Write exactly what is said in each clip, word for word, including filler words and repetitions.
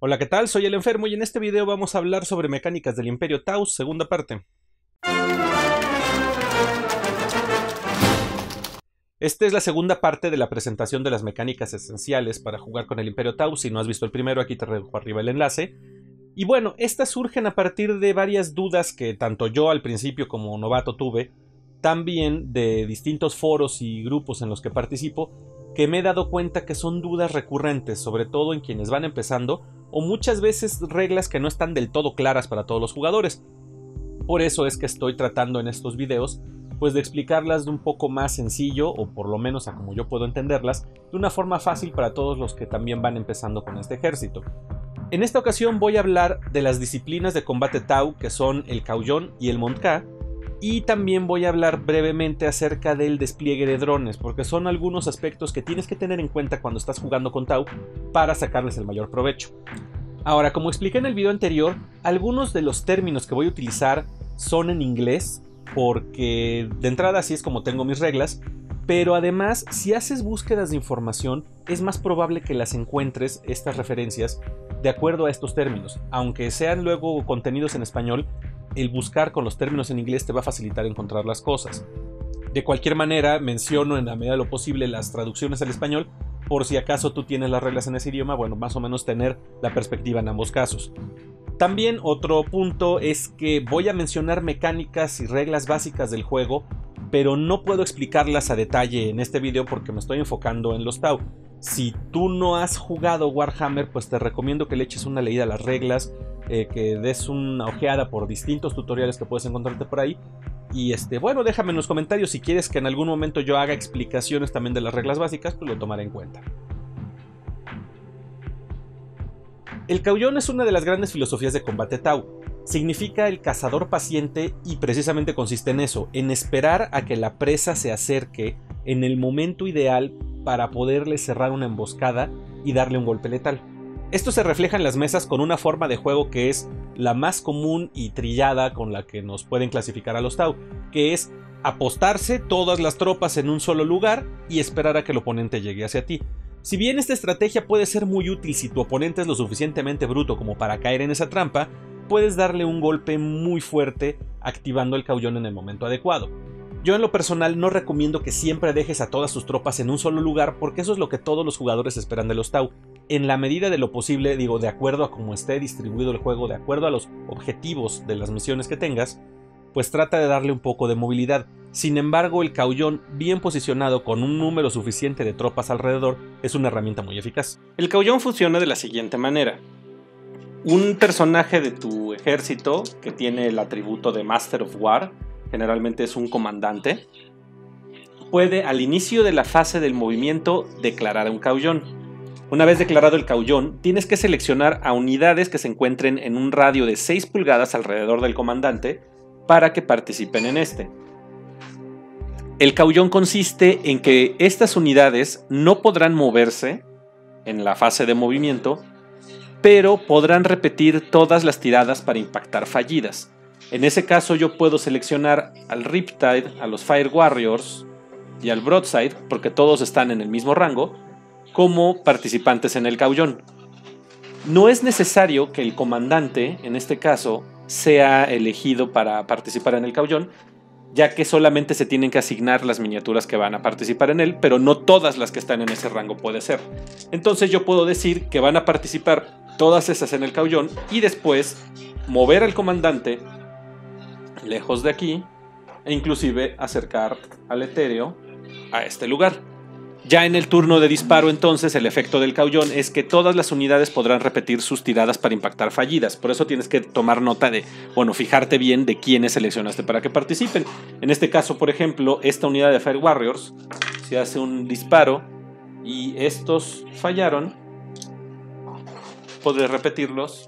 Hola, ¿qué tal? Soy el Enfermo y en este video vamos a hablar sobre mecánicas del Imperio Tau, segunda parte. Esta es la segunda parte de la presentación de las mecánicas esenciales para jugar con el Imperio Tau. Si no has visto el primero, aquí te dejo arriba el enlace. Y bueno, estas surgen a partir de varias dudas que tanto yo al principio como novato tuve, también de distintos foros y grupos en los que participo, que me he dado cuenta que son dudas recurrentes, sobre todo en quienes van empezando, o muchas veces reglas que no están del todo claras para todos los jugadores. Por eso es que estoy tratando en estos videos pues de explicarlas de un poco más sencillo, o por lo menos a como yo puedo entenderlas, de una forma fácil para todos los que también van empezando con este ejército. En esta ocasión voy a hablar de las disciplinas de combate Tau, que son el Cauyón y el Mont'ka, y también voy a hablar brevemente acerca del despliegue de drones, porque son algunos aspectos que tienes que tener en cuenta cuando estás jugando con Tau para sacarles el mayor provecho. Ahora, como expliqué en el video anterior, algunos de los términos que voy a utilizar son en inglés, porque de entrada así es como tengo mis reglas, pero además, si haces búsquedas de información, es más probable que las encuentres, estas referencias, de acuerdo a estos términos. Aunque sean luego contenidos en español, el buscar con los términos en inglés te va a facilitar encontrar las cosas. De cualquier manera, menciono en la medida de lo posible las traducciones al español, por si acaso tú tienes las reglas en ese idioma, bueno, más o menos tener la perspectiva en ambos casos. También otro punto es que voy a mencionar mecánicas y reglas básicas del juego, pero no puedo explicarlas a detalle en este video porque me estoy enfocando en los Tau. Si tú no has jugado Warhammer, pues te recomiendo que le eches una leída a las reglas, eh, que des una ojeada por distintos tutoriales que puedes encontrarte por ahí. Y este, bueno, déjame en los comentarios si quieres que en algún momento yo haga explicaciones también de las reglas básicas, pues lo tomaré en cuenta. El Cauyón es una de las grandes filosofías de combate Tau. Significa el cazador paciente y precisamente consiste en eso, en esperar a que la presa se acerque en el momento ideal para poderle cerrar una emboscada y darle un golpe letal. Esto se refleja en las mesas con una forma de juego que es la más común y trillada con la que nos pueden clasificar a los Tau, que es apostarse todas las tropas en un solo lugar y esperar a que el oponente llegue hacia ti. Si bien esta estrategia puede ser muy útil si tu oponente es lo suficientemente bruto como para caer en esa trampa, puedes darle un golpe muy fuerte activando el Cauyón en el momento adecuado. Yo en lo personal no recomiendo que siempre dejes a todas tus tropas en un solo lugar porque eso es lo que todos los jugadores esperan de los Tau. En la medida de lo posible, digo, de acuerdo a cómo esté distribuido el juego, de acuerdo a los objetivos de las misiones que tengas, pues trata de darle un poco de movilidad. Sin embargo, el Cauyón, bien posicionado con un número suficiente de tropas alrededor, es una herramienta muy eficaz. El Cauyón funciona de la siguiente manera. Un personaje de tu ejército que tiene el atributo de Master of War, generalmente es un comandante, puede al inicio de la fase del movimiento declarar un Cauyón. Una vez declarado el Cauyón, tienes que seleccionar a unidades que se encuentren en un radio de seis pulgadas alrededor del comandante para que participen en este. El Cauyón consiste en que estas unidades no podrán moverse en la fase de movimiento, pero podrán repetir todas las tiradas para impactar fallidas. En ese caso yo puedo seleccionar al Riptide, a los Fire Warriors y al Broadside, porque todos están en el mismo rango, como participantes en el Cauyón. No es necesario que el comandante, en este caso, sea elegido para participar en el Cauyón, ya que solamente se tienen que asignar las miniaturas que van a participar en él, pero no todas las que están en ese rango puede ser. Entonces yo puedo decir que van a participar todas esas en el Cauyón y después mover al comandante lejos de aquí e inclusive acercar al etéreo a este lugar. Ya en el turno de disparo, entonces, el efecto del Cauyón es que todas las unidades podrán repetir sus tiradas para impactar fallidas. Por eso tienes que tomar nota de, bueno, fijarte bien de quiénes seleccionaste para que participen. En este caso, por ejemplo, esta unidad de Fire Warriors, si hace un disparo y estos fallaron, podré repetirlos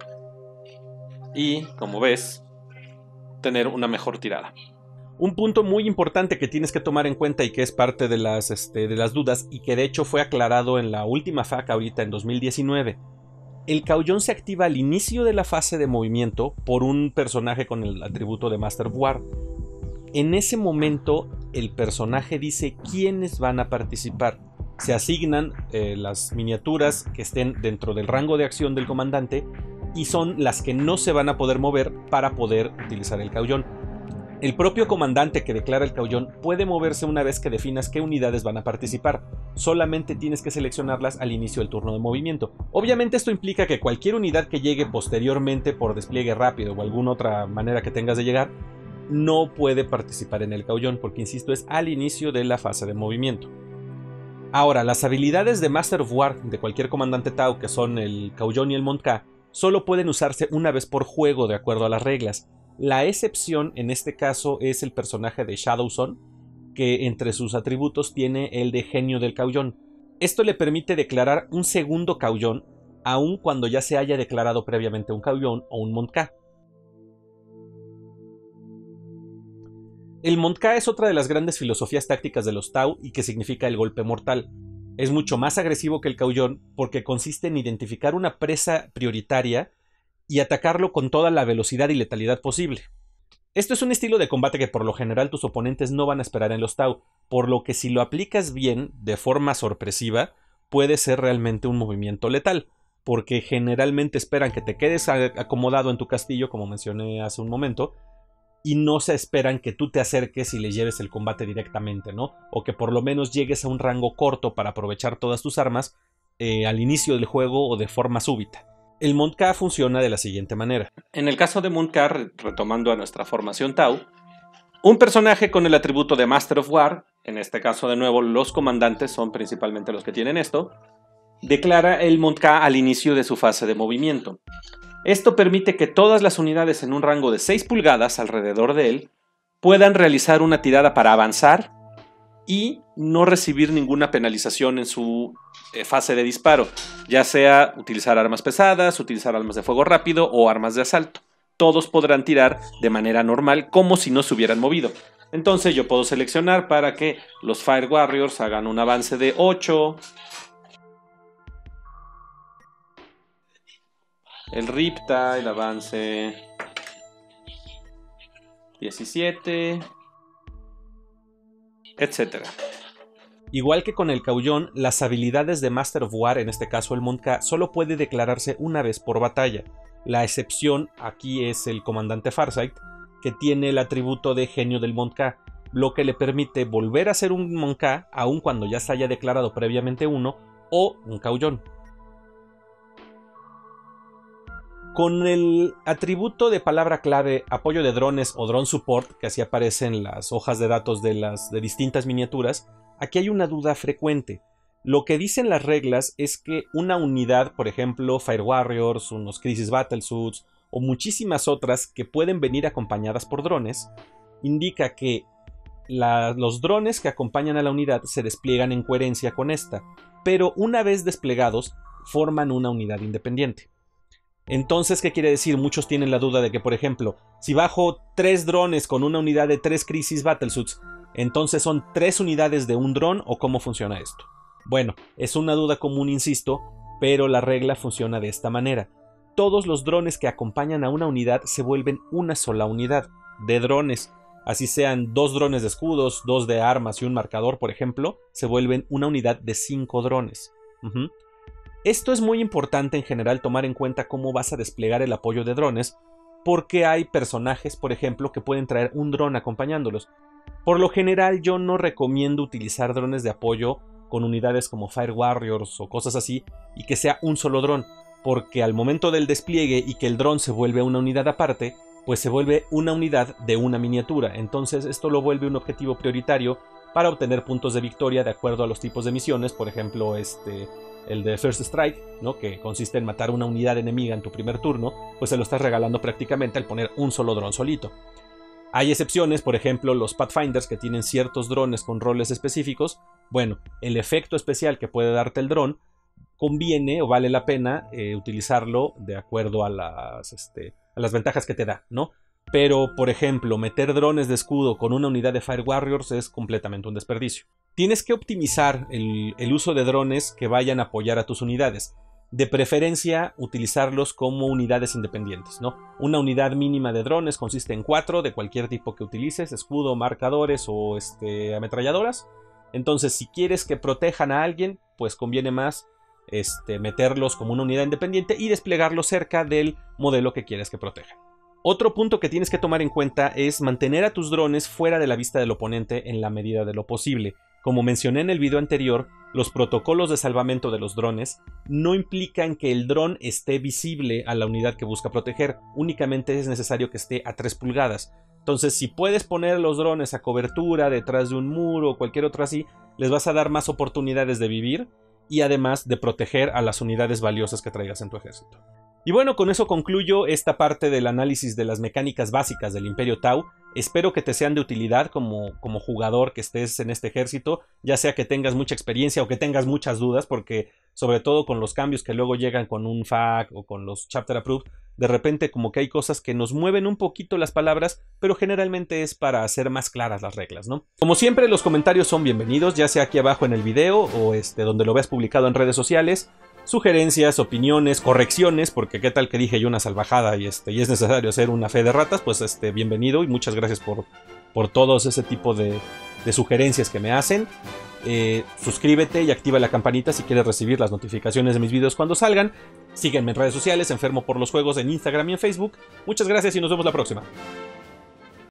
y, como ves, tener una mejor tirada. Un punto muy importante que tienes que tomar en cuenta y que es parte de las, este, de las dudas y que de hecho fue aclarado en la última F A Q ahorita en dos mil diecinueve. El Cauyón se activa al inicio de la fase de movimiento por un personaje con el atributo de Master of War. En ese momento el personaje dice quiénes van a participar. Se asignan eh, las miniaturas que estén dentro del rango de acción del comandante y son las que no se van a poder mover para poder utilizar el caullón. El propio comandante que declara el caullón puede moverse una vez que definas qué unidades van a participar. Solamente tienes que seleccionarlas al inicio del turno de movimiento. Obviamente esto implica que cualquier unidad que llegue posteriormente por despliegue rápido o alguna otra manera que tengas de llegar no puede participar en el caullón, porque insisto, es al inicio de la fase de movimiento. Ahora, las habilidades de Master of War de cualquier comandante Tau, que son el caullón y el Monka, solo pueden usarse una vez por juego de acuerdo a las reglas. La excepción en este caso es el personaje de Shadowson, que entre sus atributos tiene el de genio del caullón. Esto le permite declarar un segundo caullón, aun cuando ya se haya declarado previamente un caullón o un Monka. El Monka es otra de las grandes filosofías tácticas de los Tau y que significa el golpe mortal. Es mucho más agresivo que el caullón porque consiste en identificar una presa prioritaria y atacarlo con toda la velocidad y letalidad posible. Esto es un estilo de combate que por lo general tus oponentes no van a esperar en los Tau, por lo que si lo aplicas bien, de forma sorpresiva, puede ser realmente un movimiento letal, porque generalmente esperan que te quedes acomodado en tu castillo, como mencioné hace un momento, y no se esperan que tú te acerques y le lleves el combate directamente, ¿no? O que por lo menos llegues a un rango corto para aprovechar todas tus armas eh, al inicio del juego o de forma súbita. El Monka funciona de la siguiente manera. En el caso de Monka, retomando a nuestra formación Tau, un personaje con el atributo de Master of War, en este caso de nuevo los comandantes son principalmente los que tienen esto, declara el Monka al inicio de su fase de movimiento. Esto permite que todas las unidades en un rango de seis pulgadas alrededor de él puedan realizar una tirada para avanzar y no recibir ninguna penalización en su eh, fase de disparo, ya sea utilizar armas pesadas, utilizar armas de fuego rápido o armas de asalto. Todos podrán tirar de manera normal como si no se hubieran movido. Entonces yo puedo seleccionar para que los Fire Warriors hagan un avance de ocho, el Riptide avance diecisiete, etcétera. Igual que con el caullón, las habilidades de Master of War, en este caso el Monka, solo puede declararse una vez por batalla. La excepción aquí es el comandante Farsight, que tiene el atributo de genio del Monka, lo que le permite volver a ser un Monka aun cuando ya se haya declarado previamente uno o un caullón. Con el atributo de palabra clave apoyo de drones o drone support, que así aparece en las hojas de datos de las de distintas miniaturas, aquí hay una duda frecuente. Lo que dicen las reglas es que una unidad, por ejemplo Fire Warriors, unos Crisis Battlesuits o muchísimas otras que pueden venir acompañadas por drones, indica que la, los drones que acompañan a la unidad se despliegan en coherencia con esta, pero una vez desplegados forman una unidad independiente. Entonces, ¿qué quiere decir? Muchos tienen la duda de que, por ejemplo, si bajo tres drones con una unidad de tres Crisis Battlesuits, entonces son tres unidades de un dron, ¿o cómo funciona esto? Bueno, es una duda común, insisto, pero la regla funciona de esta manera. Todos los drones que acompañan a una unidad se vuelven una sola unidad de drones. Así sean dos drones de escudos, dos de armas y un marcador, por ejemplo, se vuelven una unidad de cinco drones. Uh-huh. Esto es muy importante en general tomar en cuenta cómo vas a desplegar el apoyo de drones, porque hay personajes, por ejemplo, que pueden traer un dron acompañándolos. Por lo general yo no recomiendo utilizar drones de apoyo con unidades como Fire Warriors o cosas así, y que sea un solo dron, porque al momento del despliegue y que el dron se vuelve una unidad aparte, pues se vuelve una unidad de una miniatura. Entonces esto lo vuelve un objetivo prioritario para obtener puntos de victoria de acuerdo a los tipos de misiones, por ejemplo este... el de First Strike, ¿no? Que consiste en matar una unidad enemiga en tu primer turno, pues se lo estás regalando prácticamente al poner un solo dron solito. Hay excepciones, por ejemplo los Pathfinders, que tienen ciertos drones con roles específicos. Bueno, el efecto especial que puede darte el dron conviene o vale la pena eh, utilizarlo de acuerdo a las, este, a las ventajas que te da, ¿no? Pero, por ejemplo, meter drones de escudo con una unidad de Fire Warriors es completamente un desperdicio. Tienes que optimizar el, el uso de drones que vayan a apoyar a tus unidades. De preferencia, utilizarlos como unidades independientes, ¿no? Una unidad mínima de drones consiste en cuatro de cualquier tipo que utilices, escudo, marcadores o este, ametralladoras. Entonces, si quieres que protejan a alguien, pues conviene más este, meterlos como una unidad independiente y desplegarlos cerca del modelo que quieres que protejan. Otro punto que tienes que tomar en cuenta es mantener a tus drones fuera de la vista del oponente en la medida de lo posible. Como mencioné en el video anterior, los protocolos de salvamento de los drones no implican que el dron esté visible a la unidad que busca proteger, únicamente es necesario que esté a tres pulgadas. Entonces, si puedes poner los drones a cobertura, detrás de un muro o cualquier otro así, les vas a dar más oportunidades de vivir y además de proteger a las unidades valiosas que traigas en tu ejército. Y bueno, con eso concluyo esta parte del análisis de las mecánicas básicas del Imperio Tau. Espero que te sean de utilidad como, como jugador que estés en este ejército, ya sea que tengas mucha experiencia o que tengas muchas dudas, porque sobre todo con los cambios que luego llegan con un F A Q o con los Chapter Approved, de repente como que hay cosas que nos mueven un poquito las palabras, pero generalmente es para hacer más claras las reglas, ¿no? Como siempre, los comentarios son bienvenidos, ya sea aquí abajo en el video o este, donde lo veas publicado en redes sociales. Sugerencias, opiniones, correcciones, porque qué tal que dije yo una salvajada y, este, y es necesario hacer una fe de ratas, pues este, bienvenido y muchas gracias por, por todos ese tipo de, de sugerencias que me hacen. Eh, suscríbete y activa la campanita si quieres recibir las notificaciones de mis videos cuando salgan. Sígueme en redes sociales, Enfermo por los Juegos en Instagram y en Facebook. Muchas gracias y nos vemos la próxima.